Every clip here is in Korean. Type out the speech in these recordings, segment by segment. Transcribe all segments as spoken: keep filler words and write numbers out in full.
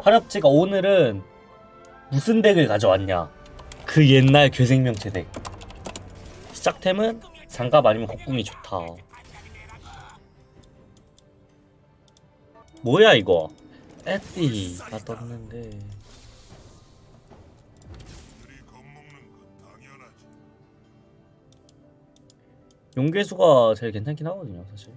화렵지가 오늘은 무슨 덱을 가져왔냐? 그 옛날 괴생명체 덱. 시작템은 장갑 아니면 곡궁이 좋다. 뭐야 이거? 에띠가 떴는데 용괴수가 제일 괜찮긴 하거든요 사실.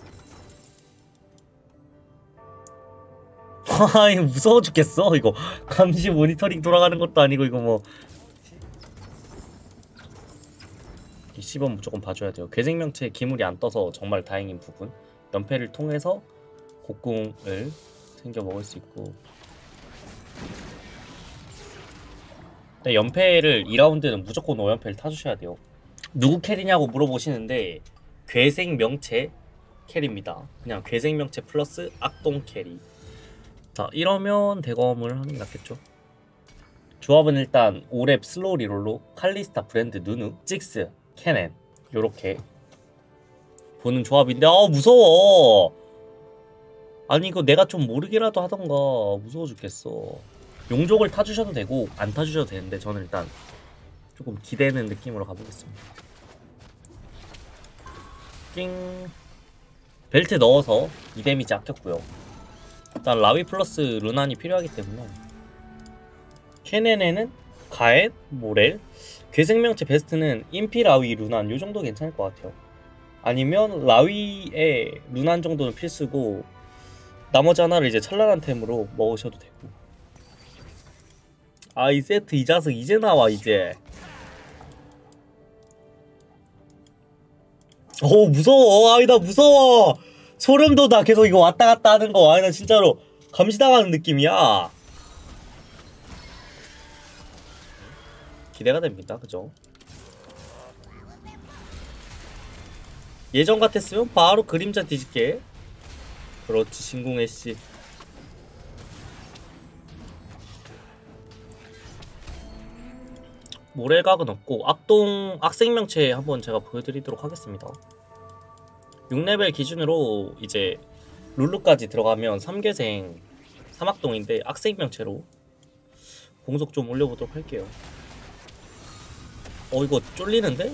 아 이거 무서워 죽겠어. 이거 감시 모니터링 돌아가는 것도 아니고 이거 뭐 십 원 무조건 봐줘야 돼요. 괴생명체에 기물이 안 떠서 정말 다행인 부분. 연패를 통해서 곡궁을 챙겨 먹을 수 있고. 근데 연패를 이 라운드는 무조건 오 연패를 타주셔야 돼요. 누구 캐리냐고 물어보시는데 괴생명체 캐리입니다. 그냥 괴생명체 플러스 악동 캐리. 자 이러면 대검을 하는 게 낫겠죠. 조합은 일단 오랩 슬로우 리롤로 칼리스타, 브랜드, 누누, 찍스, 캐넨 요렇게 보는 조합인데 아 무서워. 아니 이거 내가 좀 모르게라도 하던가. 무서워 죽겠어. 용족을 타주셔도 되고 안 타주셔도 되는데 저는 일단 조금 기대는 느낌으로 가보겠습니다. 띵. 벨트 넣어서 이 데미지 아꼈고요. 일단 라위 플러스 루난이 필요하기 때문에 캐넨에는 가엔, 모렐, 괴생명체 베스트는 인피, 라위, 루난 요정도 괜찮을 것 같아요. 아니면 라위에 루난 정도는 필수고 나머지 하나를 이제 찬란한 템으로 먹으셔도 되고. 아 이 세트 이 자석 이제 나와 이제. 오 무서워. 아이 나 무서워. 소름 돋아. 계속 이거 왔다 갔다 하는 거. 아이 나 진짜로 감시당하는 느낌이야. 기대가 됩니다. 그죠? 예전 같았으면 바로 그림자 뒤집게. 그렇지 신궁애씨. 모래각은 없고 악동 악생명체 한번 제가 보여드리도록 하겠습니다. 육 레벨 기준으로 이제 룰루까지 들어가면 삼괴생 삼악동인데 악생명체로 공속 좀 올려보도록 할게요. 어 이거 쫄리는데?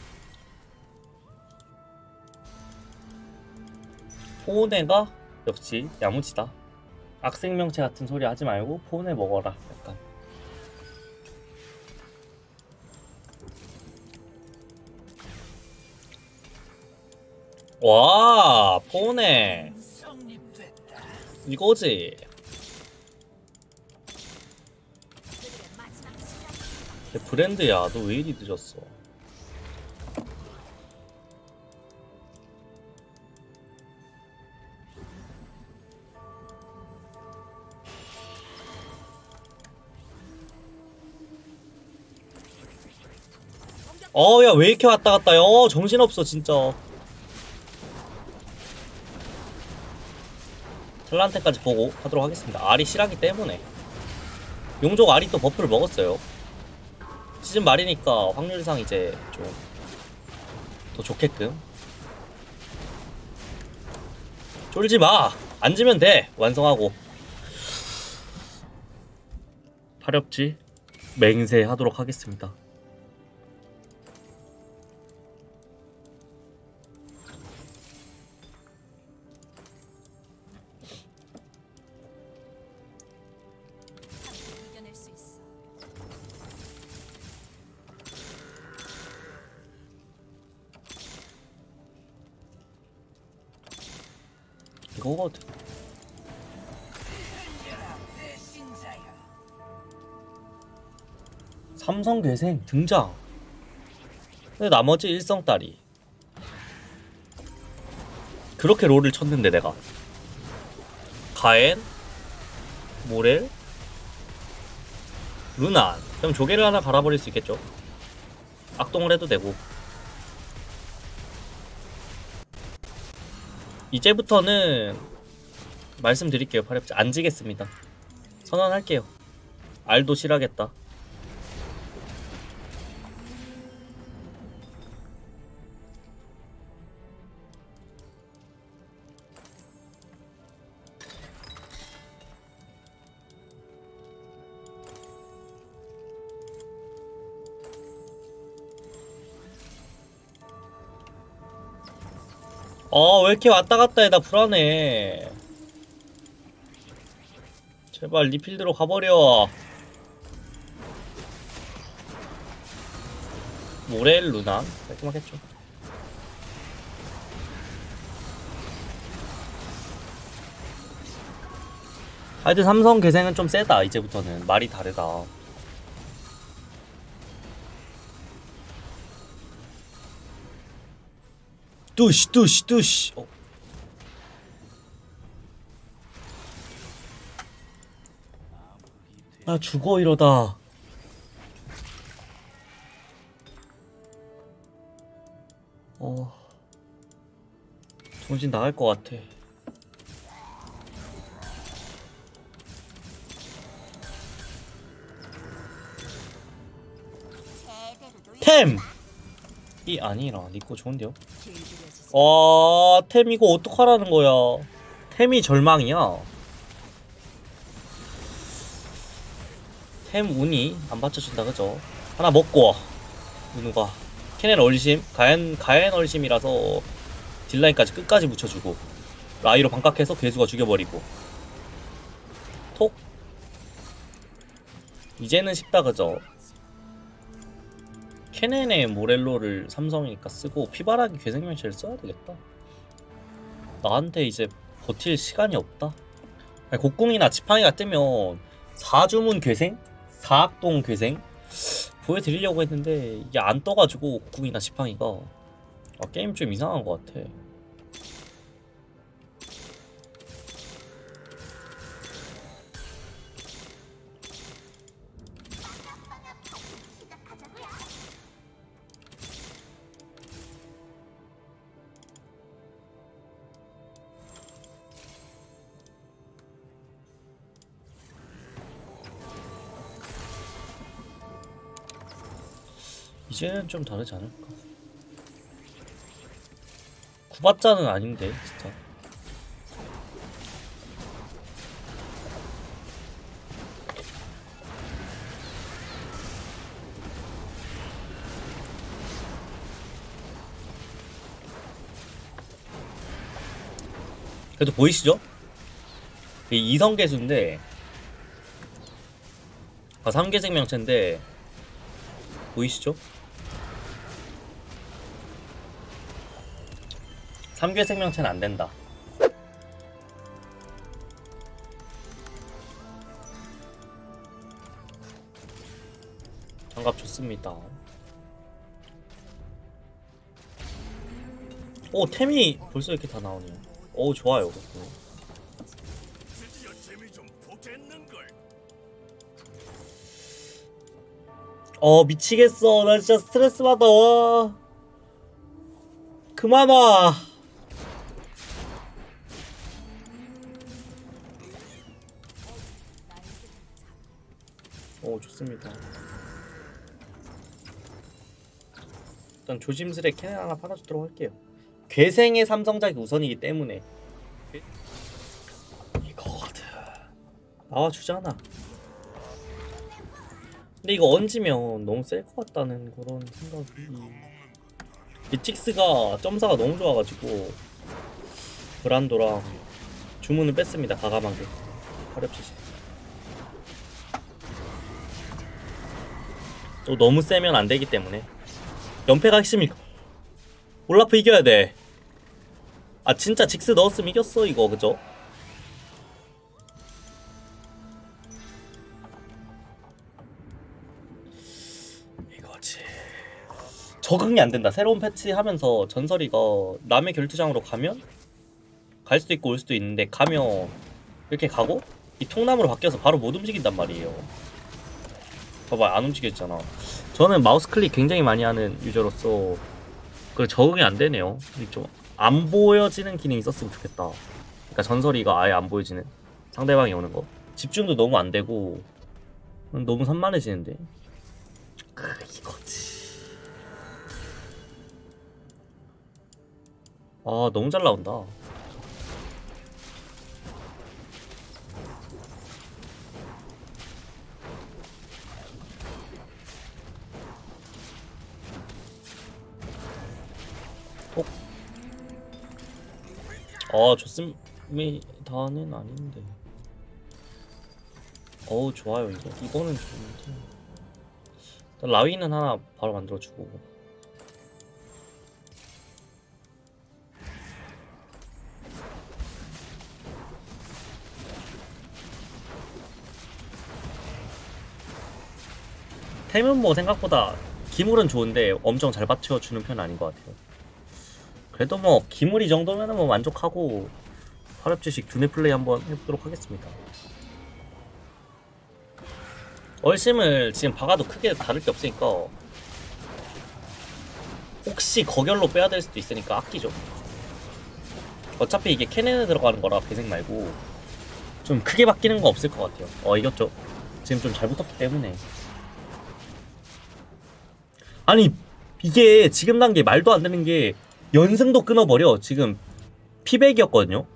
포네가 역시 야무지다. 악생명체 같은 소리 하지 말고 포네 먹어라. 약간 와 포네 이거지. 브랜드야 너 왜 이리 늦었어. 어 야 왜 이렇게 왔다 갔다 해. 어 정신없어 진짜. 찰란테까지 보고 하도록 하겠습니다. 알이 실하기 때문에. 용족 알이 또 버프를 먹었어요. 시즌 말이니까 확률상 이제 좀 더 좋게끔. 쫄지마. 앉으면 돼. 완성하고 파렵지 맹세 하도록 하겠습니다. 이거거든. 삼성괴생 등장. 근데 나머지 일성딸이 그렇게 롤을 쳤는데 내가 가엔, 모렐, 루난 그럼 조개를 하나 갈아버릴 수 있겠죠. 악동을 해도 되고. 이제부터는 말씀드릴게요. 파렵지 안 지겠습니다. 선언할게요. 알도 실하겠다. 아, 왜 이렇게 왔다 갔다 해? 나 불안해. 제발 리필드로 가버려. 모렐 루나 깔끔하겠죠. 하여튼 삼성 계생은 좀 세다. 이제부터는 말이 다르다. 뚜시 뚜시 뚜시. 어. 나 죽어 이러다. 어, 정신 나갈 것 같아. 템! 이 아니라 니꺼 좋은데요? 와, 템 이거 어떡하라는 거야. 템이 절망이야. 템 운이 안 받쳐준다 그죠? 하나 먹고 누가 캐넨 얼심, 가엔, 가엔 얼심이라서 딜라인까지 끝까지 묻혀주고 라이로 반각해서 괴수가 죽여버리고 톡. 이제는 쉽다 그죠? 캐넨의 모렐로를 삼성이니까 쓰고 피바라기 괴생명체를 써야 되겠다. 나한테 이제 버틸 시간이 없다. 아니, 곡궁이나 지팡이가 뜨면 사주문 괴생? 사악동 괴생? 보여드리려고 했는데 이게 안 떠가지고 곡궁이나 지팡이가 아, 게임 좀 이상한 것 같아. 이제는 좀 다르지 않을까? 구바짜는 아닌데 진짜. 그래도 보이시죠? 이 이성계수인데 아 삼계생명체인데 보이시죠? 삼계생명체는 안된다. 장갑 좋습니다. 오 템이 벌써 이렇게 다 나오네요. 오 좋아요. 어 미치겠어. 나 진짜 스트레스 받아. 와. 그만 와. 오 좋습니다. 일단 조심스레 캐넨 하나 팔아주도록 할게요. 괴생의 삼성작이 우선이기 때문에 이거거든. 나와주잖아. 근데 이거 얹으면 너무 셀 것 같다는 그런 생각이. 이 찍스가 점사가 너무 좋아가지고 브란도랑 주문을 뺐습니다. 가감하게 화렵시시. 또 너무 세면 안되기 때문에 연패가 핵심이고 올라프 이겨야 돼. 아 진짜 직스 넣었으면 이겼어 이거 그죠? 이거지. 적응이 안된다. 새로운 패치 하면서 전설이가 남의 결투장으로 가면 갈 수도 있고 올 수도 있는데 가면 이렇게 가고 이 통나무로 바뀌어서 바로 못 움직인단 말이에요. 봐봐 안 움직였잖아. 저는 마우스 클릭 굉장히 많이 하는 유저로서 그 적응이 안 되네요. 좀 안 보여지는 기능이 있었으면 좋겠다. 그러니까 전설이가 아예 안 보여지는 상대방이 오는 거. 집중도 너무 안 되고 너무 산만해지는데. 크, 이거지. 아 너무 잘 나온다. 어 좋습니다는 아닌데. 어우 좋아요. 이거 이거는 좋은데. 라위는 하나 바로 만들어주고. 템은 뭐 생각보다 기물은 좋은데 엄청 잘 받쳐주는 편은 아닌 것 같아요. 그래도 뭐 기물 이 정도면 뭐 만족하고 화렵지식 두뇌 플레이 한번 해보도록 하겠습니다. 얼심을 지금 박아도 크게 다를 게 없으니까 혹시 거결로 빼야 될 수도 있으니까 아끼죠. 어차피 이게 캐넨에 들어가는 거라 배색 말고 좀 크게 바뀌는 거 없을 것 같아요. 어 이겼죠. 지금 좀 잘 붙었기 때문에. 아니 이게 지금 단계 말도 안 되는 게 연승도 끊어버려. 지금 피백이었거든요.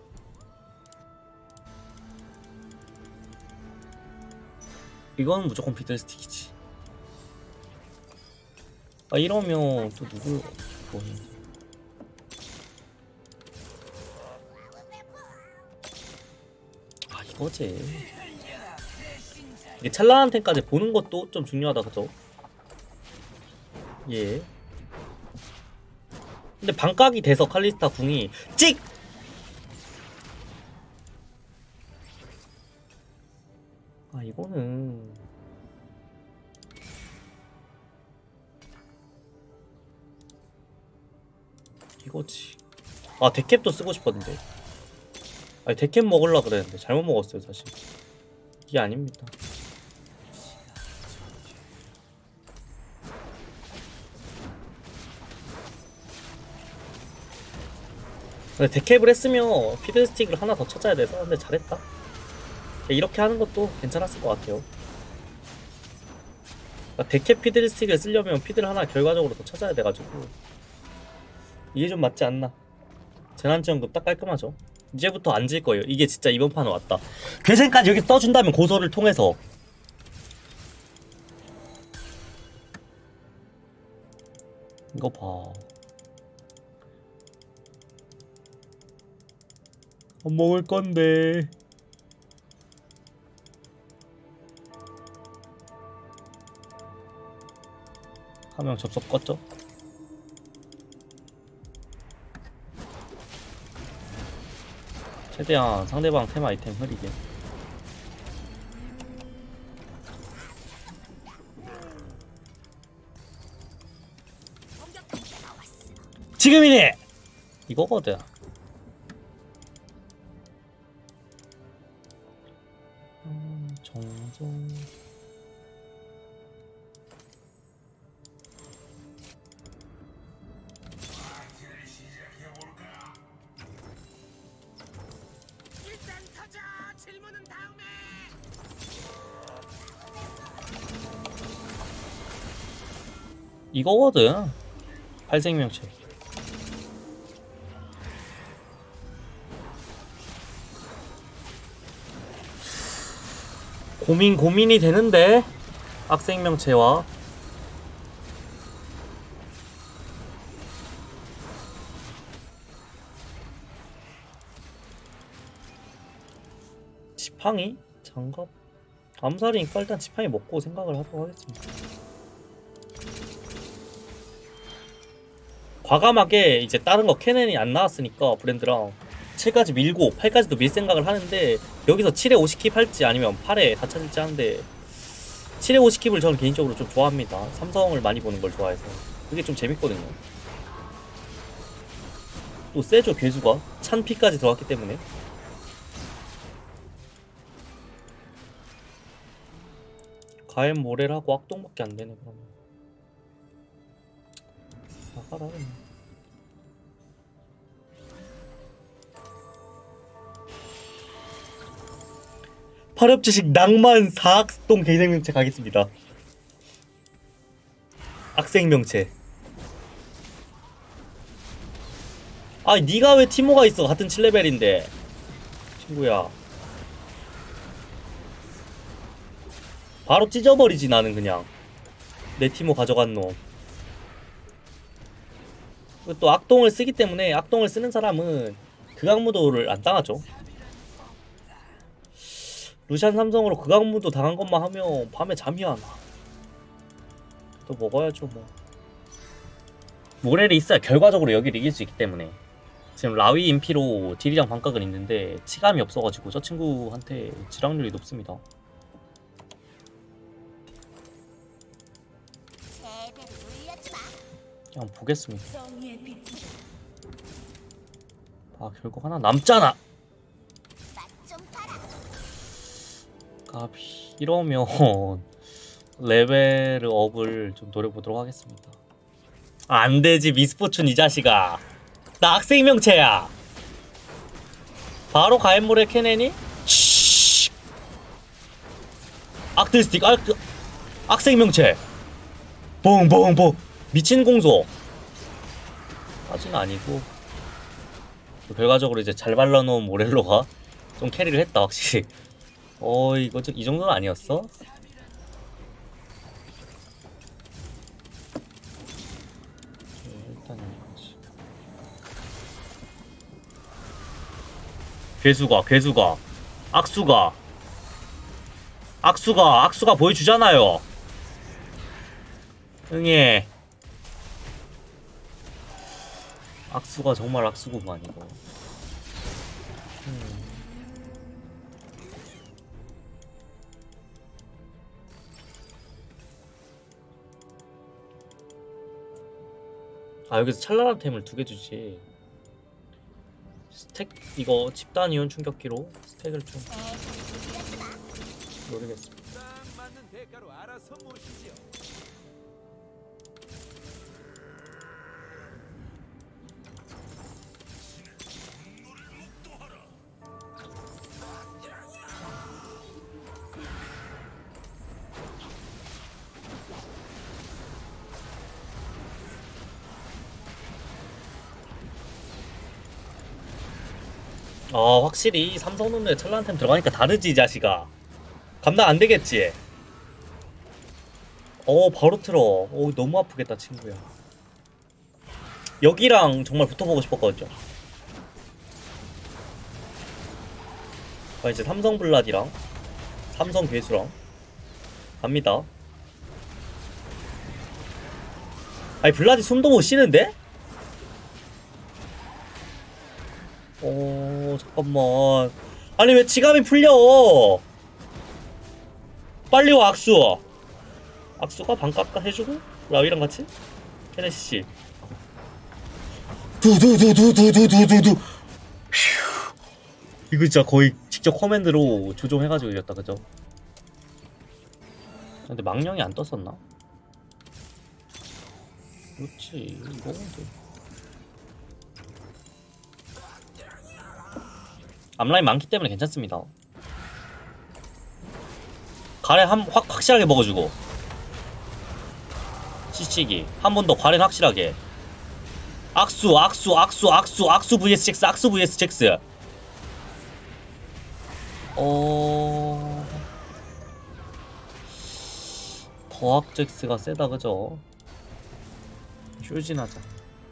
이건 무조건 피들스틱이지. 아 이러면 또 누구 뭐니? 아 이거지. 이게 찰나한 템까지 보는 것도 좀 중요하다 그죠? 예. 근데 반각이 돼서 칼리스타 궁이 찍! 아 이거는 이거지. 아 데캡도 쓰고 싶었는데. 아니 데캡 먹으려고 그랬는데 잘못 먹었어요 사실. 이게 아닙니다. 근데 데캡을 했으면 피드스틱을 하나 더 찾아야 돼서. 근데 잘했다. 이렇게 하는 것도 괜찮았을 것 같아요. 그러니까 데캡 피드스틱을 쓰려면 피드를 하나 결과적으로 더 찾아야 돼가지고 이게 좀 맞지 않나. 재난지원금 딱 깔끔하죠. 이제부터 안 질 거예요. 이게 진짜 이번 판은 왔다. 괴생까지 여기 써준다면 고소를 통해서. 이거 봐. 안 먹을 건데. 한 명 접속 껐죠? 최대한 상대방 템 아이템 흐리게. 지금이네! 이거거든. 음, 정정. 이거거든. 팔생명체. 고민 고민이 되는데 악생명체와 지팡이? 장갑? 암살이니까 일단 지팡이 먹고 생각을 하도록 하겠습니다. 과감하게 이제 다른 거 캐넨이 안 나왔으니까 브랜드랑 칠까지 밀고 팔까지도 밀 생각을 하는데 여기서 칠에 오십 킵 할지 아니면 팔에 다 찾을지 하는데 칠에 오십 킵을 저는 개인적으로 좀 좋아합니다. 삼성을 많이 보는 걸 좋아해서 그게 좀 재밌거든요. 또 세죠 괴수가 찬 피까지 들어갔기 때문에. 가엔 모렐 하고 악동밖에 안 되네 그러면. 나가라 그냥. 파렵지식 낭만 사악동 개생명체 가겠습니다. 악생명체. 아 니가 왜 티모가 있어. 같은 칠 레벨인데 친구야. 바로 찢어버리지 나는 그냥. 내 티모 가져간 놈. 또 악동을 쓰기 때문에 악동을 쓰는 사람은 극악무도를 안 당하죠. 루시안 삼성으로 극악무도 당한 것만 하면 밤에 잠이 안 와. 또 먹어야죠 뭐. 모렐이 있어야 결과적으로 여기를 이길 수 있기 때문에. 지금 라위 인피로 딜이랑 반각은 있는데 치감이 없어가지고 저 친구한테 지락률이 높습니다. 그냥 보겠습니다. 아 결국 하나 남잖아. 까비. 이러면 레벨 업을 좀 노려보도록 하겠습니다. 안되지 미스포춘 이 자식아. 나 악생명체야. 바로 가엔모레 캐넨이? 쉿. 악들스틱 악, 악생명체 봉봉봉 미친 공소 까지는 아니고 결과적으로 이제 잘 발라놓은 모렐로가 좀 캐리를 했다 확실히. 어 이거 좀 이 정도는 아니었어? 일단 여기까지. 괴수가 괴수가 악수가 악수가 악수가 보여주잖아요. 응애. 악수가 정말 악수구만 이거. 음. 아 여기서 찰나란 템을 두 개 주지. 스택 이거 집단 이온 충격기로 스택을 좀 노리겠습니다. 아 확실히 삼성놈네 찰나템 들어가니까 다르지 이 자식아. 감당 안되겠지? 어 바로 틀어. 어 너무 아프겠다 친구야. 여기랑 정말 붙어보고 싶었거든요. 아 이제 삼성 블라디랑 삼성 괴수랑 갑니다. 아니 블라디 숨도 못 쉬는데? 어 잠깐만. 아니 왜 지갑이 풀려? 빨리 와 악수. 악수가 반값값 해주고 라위랑 같이 케네시씨 두두두두두두두두. 이거 진짜 거의 직접 커맨드로 조종해가지고 이겼다 그죠? 근데 망령이 안 떴었나? 그렇지 이거 돼. 앞라인 많기 때문에 괜찮습니다. 가래 한, 확, 확실하게 먹어주고 시치기 한 번 더 가래는 확실하게 악수 악수 악수 악수 악수 vs 잭스 악수 vs 잭스. 어... 더악 잭스가 세다 그죠? 쇼진하자.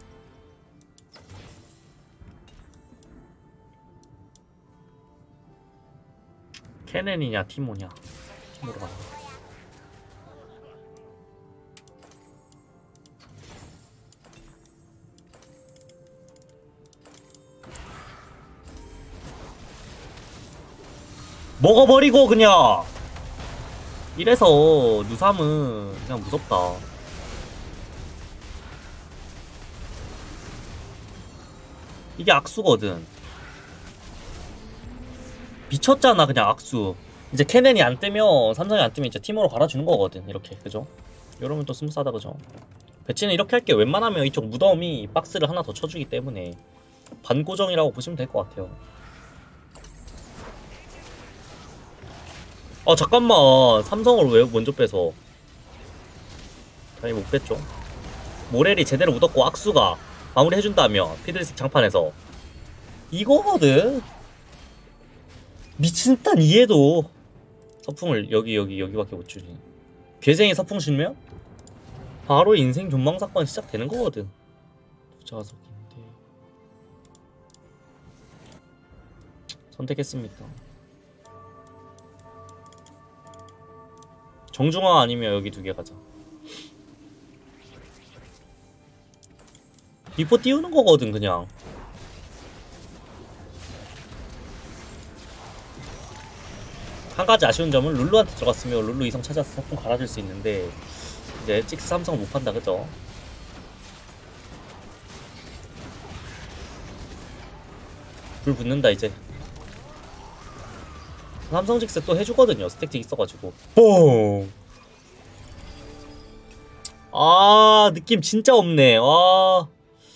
케넨이냐 티모냐. 티모로 간다. 먹어버리고 그냥. 이래서 누삼은 그냥 무섭다. 이게 악수거든. 미쳤잖아 그냥 악수. 이제 케넨이 안 뜨면 삼성이 안 뜨면 이제 팀으로 갈아주는 거거든 이렇게 그죠? 이러면 또 스무스하다 그죠? 배치는 이렇게 할게. 웬만하면 이쪽 무덤이 박스를 하나 더 쳐주기 때문에 반고정이라고 보시면 될 것 같아요. 아 잠깐만 삼성을 왜 먼저 빼서. 당연히 못 뺐죠. 모렐이 제대로 묻었고 악수가 마무리 해준다면 피드리스 장판에서 이거거든. 미친듯한 이해도 서풍을 여기 여기 여기밖에 못 주지. 괴생이 서풍 주면 바로 인생 존망 사건 시작되는 거거든. 부자석인데 선택했습니다. 정중앙 아니면 여기 두 개 가자. 비포 띄우는 거거든 그냥. 한 가지 아쉬운 점은 룰루한테 들어갔으면 룰루 이성 찾아서 소품 갈아줄 수 있는데 이제 찍스 삼성 못 판다 그죠? 불 붙는다 이제. 삼성 직스 또 해주거든요. 스택틱 있어가지고. 뽕! 아 느낌 진짜 없네. 아.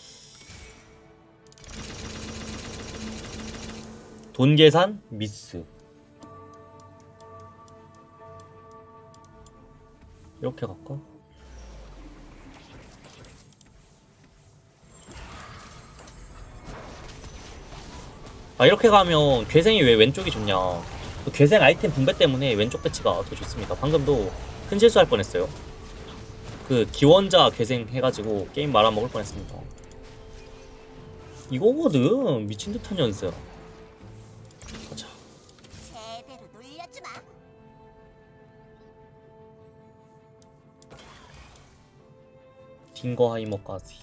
돈 계산 미스. 이렇게 갈까? 아 이렇게 가면 괴생이 왜 왼쪽이 좋냐. 그 괴생 아이템 분배 때문에 왼쪽 배치가 더 좋습니다. 방금도 큰 실수할 뻔했어요. 그 기원자 괴생 해가지고 게임 말아먹을 뻔했습니다. 이거거든. 미친듯한 연습. 가자. 제대로 놀려주마. 딩거하이머까지.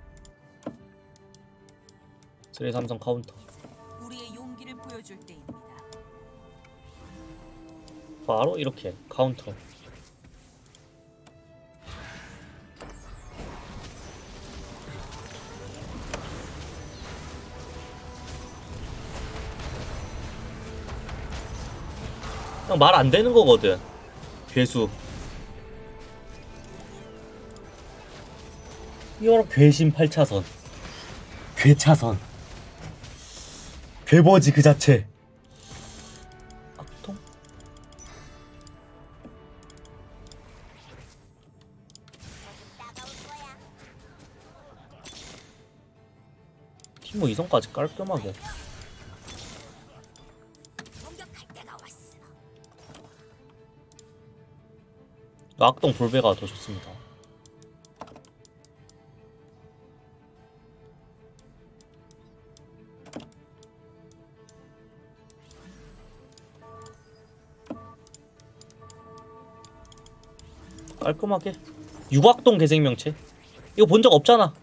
쓰리 삼성 카운터. 우리의 용기를 보여줄 때입니다. 바로 이렇게 카운터. 그냥 말 안 되는 거거든. 괴수. 이거랑 괴신 팔 차선. 괴차선. 괴버지 그 자체. 악통? 티모 이성까지 깔끔하게. 공격할 때가 왔어. 악동 볼베가 더 좋습니다. 깔끔하게. 육악동 개생명체. 이거 본 적 없잖아.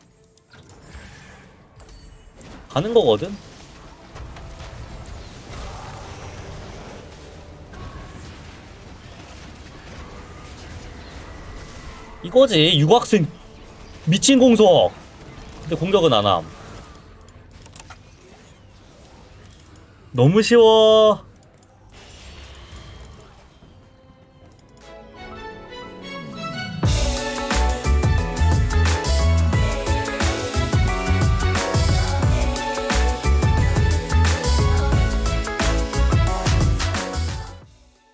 가는 거거든. 이거지. 육악생 미친 공속. 근데 공격은 안 함. 너무 쉬워.